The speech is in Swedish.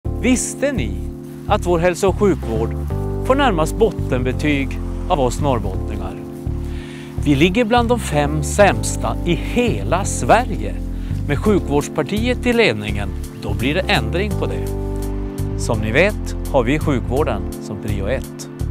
Visste ni att vår hälso- och sjukvård får närmast bottenbetyg av oss norrbottningar? Vi ligger bland de 5 sämsta i hela Sverige. Med sjukvårdspartiet i ledningen, då blir det ändring på det. Som ni vet har vi sjukvården som prio 1.